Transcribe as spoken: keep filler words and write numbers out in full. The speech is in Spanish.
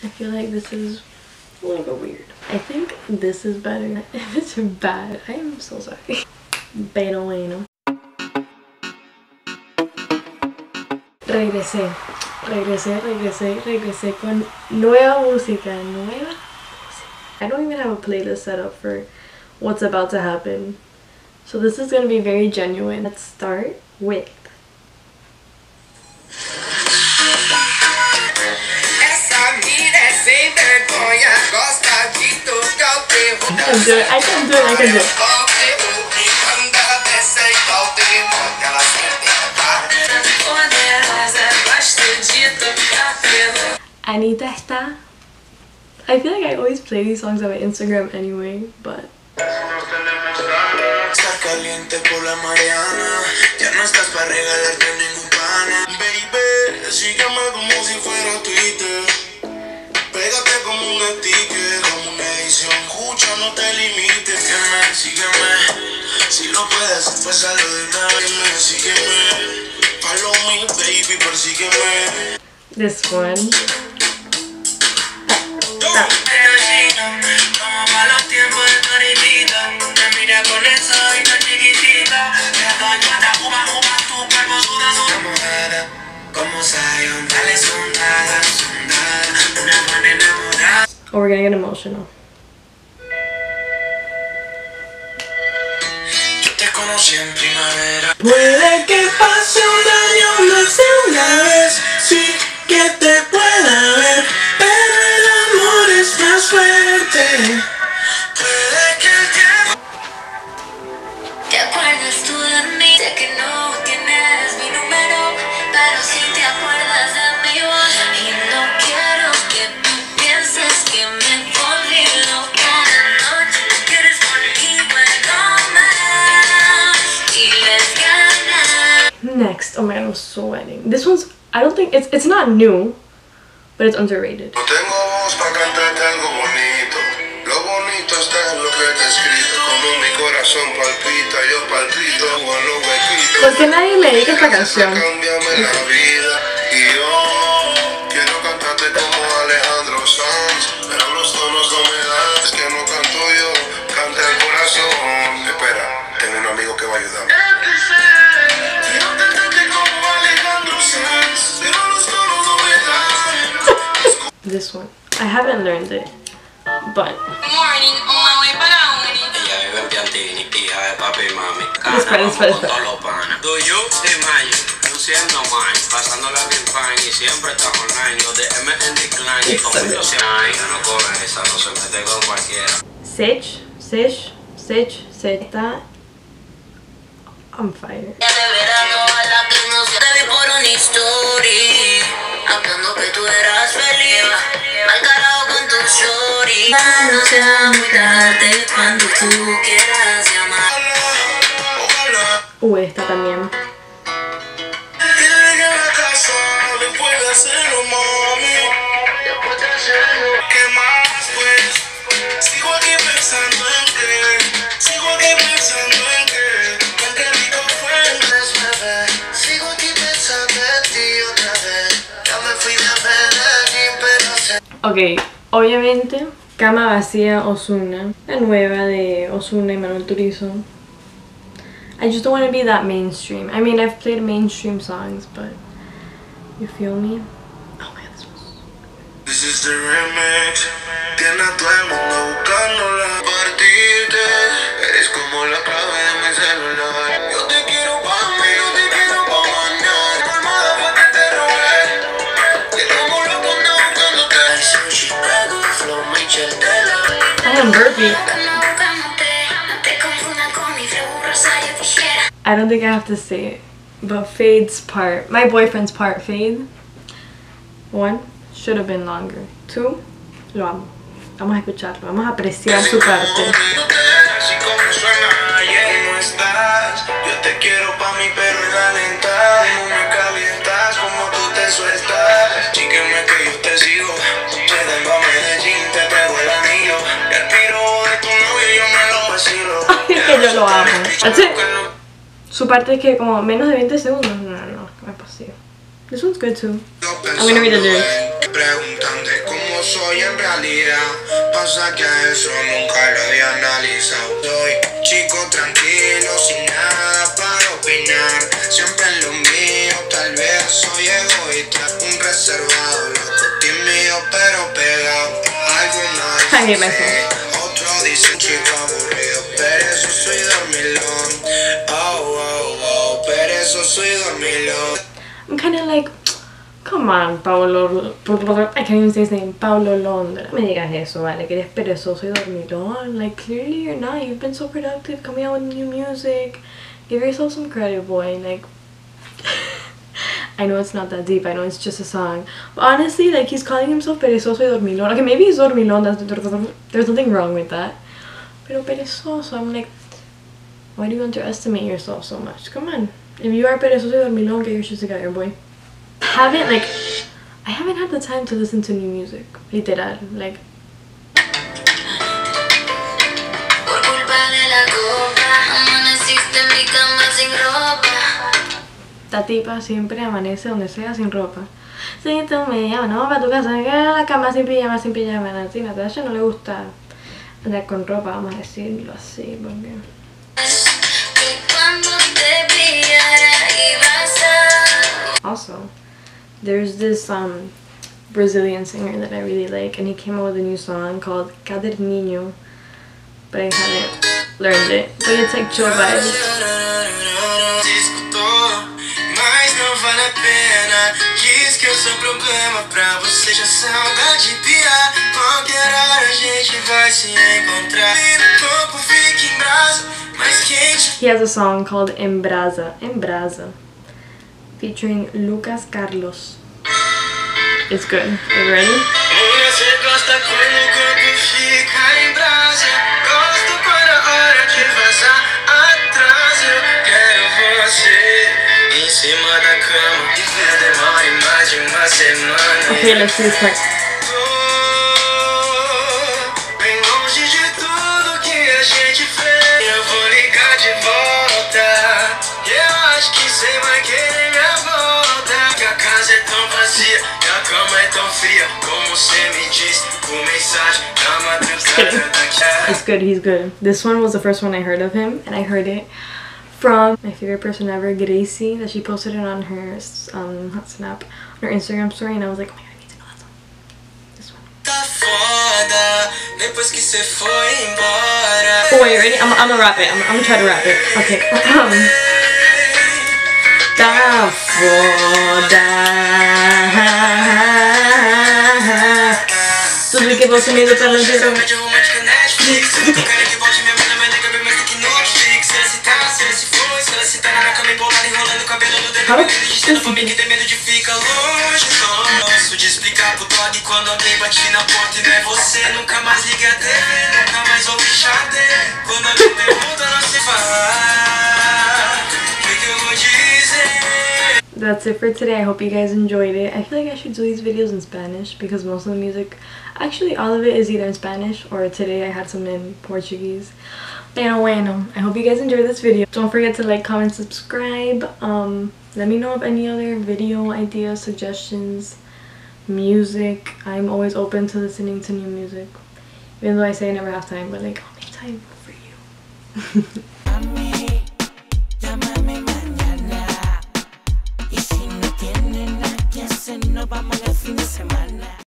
I feel like this is a little bit weird. I think this is better. If it's bad, I am so sorry. Pero bueno. Regresé. Regresé, regresé, regresé con nueva música. Nueva música. I don't even have a playlist set up for what's about to happen. So this is going to be very genuine. Let's start with I can do it, I can do it, I can do it. Anita está. I feel like I always play these songs on my Instagram anyway, but caliente por la Mariana, ya no estás para regalarte ningún pana. Baby, sígueme como si fuera Twitter. Pégate como un sticker, como una edición. Escucha, no te limites. Sígueme, sígueme. Si lo puedes, pues hazlo de una vez. Sígueme. Follow me, baby, persígueme. This one. Ah. Oh, we're gonna get emotional. Puede que pase un año más de una vez, sí que te pueda ver, pero el amor es más fuerte. Puede que el tiempo... ¿Te acuerdas tú de mí? Sé que no tienes mi número, pero sí te acuerdas de mi voz. Y no quiero que tú pienses que me volví loca. Anoche quieres conmigo algo más y les ganas. Next, oh my god, I'm sweating. This one's, I don't think, it's it's not new, but it's underrated. No tengo voz para cantarte algo bonito. Lo bonito está en lo que te he escrito. Como mi corazón palpita, yo palpito con los huequitos. ¿Por qué nadie me dedica esta canción? Cámbiame la vida. Y yo quiero cantarte como Alejandro Sanz, pero los tonos no me dan. Es que no canto yo, canta el corazón. Espera, tengo un amigo que va a ayudarme. Quiero cantarte como Alejandro Sanz, pero los tonos no me dan. This one. I haven't learned it, but Morning, on my way para uni. Ella vive en Piantini, hija de papi y mami. Espera, espera, espera. Todos los panas. Do you de mayo, luciendo mine, pasándola bien fine y siempre está online. Los de M en decline y conmigo se hay. Ya no corre esa, no se mete con cualquiera. Sech, Sech, Sech, Sech, está on fire. Ya de verano a la que no se te vi por una story, hablando que tú eras feliz, mal carajo con tu shorty. No sea muy tarde cuando tú quieras llamar. Uh, esta también. Dile que en la casa después de hacerlo, mami. ¿Qué más, pues? Sigo aquí pensando en que, sigo aquí pensando en que, en qué rico fue antes, bebé. Sigo aquí pensando en ti otra vez. Ya me fui de Medellín, pero sé. Ok, obviamente, Cama Vacía, Ozuna, la nueva de Ozuna y Manuel Turizo. I just don't want to be that mainstream. I mean, I've played mainstream songs, but you feel me? Oh my god, this was... This is the remix. Tiene a todo el mundo buscándola. Partirte, eres como la clave de mi celular. Yo te quiero pa' mí, yo te quiero pa' mañana. Tu almohada fue que te robé. Que estamos locos no buscándote. Ay, sushi, pego, flow, Michel Tela. I am burpee. I don't think I have to say it, but Fade's part, my boyfriend's part, Fade. One, should have been longer. Two, lo amo. Vamos a escucharlo, vamos a apreciar su parte. Así como suena, yeah, no estás. Yo te quiero pa' mí, pero en la lenta. No me calientas como tú te sueltas. Sígueme que yo te sigo. Llegando a Medellín, te traigo el anillo. El tiro de tu novio yo me lo vacilo. Ay, que yo lo amo. That's it. Su parte es que como menos de veinte segundos. No, no, no, no es posible. This one's good too. I'm gonna read the lyrics. Preguntan de cómo soy en realidad. Pasa que a eso nunca lo había analizado. Soy chico tranquilo, sin nada para opinar. Siempre en lo mío, tal vez soy egoísta. Un reservado, loco, tímido, pero pegado. Alguna vez otro dice chico aburrido, pero eso soy dormilón. Oh, oh, oh, pero eso soy dormilón. I'm kind of like, come on, Paulo, I can't even say his name, Paulo Londra. No me digas eso, vale, que eres perezoso y dormilón. Like, clearly you're not. You've been so productive, coming out with new music. Give yourself some credit, boy. Like, I know it's not that deep, I know it's just a song. But honestly, like, he's calling himself perezoso y dormilón. Okay, maybe he's dormilón, that's, there's nothing wrong with that. Pero perezoso, I'm like, why do you underestimate yourself so much? Come on. If you are perezoso y dormilón, get your shit together, boy. I haven't, like, I haven't had the time to listen to new music. Literal, like. Esta tipa siempre amanece donde sea sin ropa. Si tú me llamas, no, para tu casa, que la cama sin pijama, sin pijama. A Natasha no le gusta andar con ropa, vamos a decirlo así, porque... Also, there's this um, Brazilian singer that I really like, and he came out with a new song called Caderninho, but I haven't learned it. But it's like chill vibes. He has a song called Embrasa, Embrasa, featuring Lucas Carlos. It's good. Are you ready? Okay, let's see this part. It's good, he's good. This one was the first one I heard of him, and I heard it from my favorite person ever, Gracie, that she posted it on her um, Snap, on her Instagram story, and I was like, oh my god, I need to know that song. This one. Oh wait, ready? I'm, I'm gonna rap it. I'm, I'm gonna try to rap it. Okay. Tá foda. Tudo que você me deu pra não ter. That's it for today. I hope you guys enjoyed it. I feel like I should do these videos in Spanish because most of the music, actually all of it is either in Spanish or today I had some in Portuguese. Pero bueno, I hope you guys enjoyed this video. Don't forget to like, comment, subscribe. Um, let me know of any other video ideas, suggestions, music. I'm always open to listening to new music. Even though I say I never have time, but like, I'll make time for you.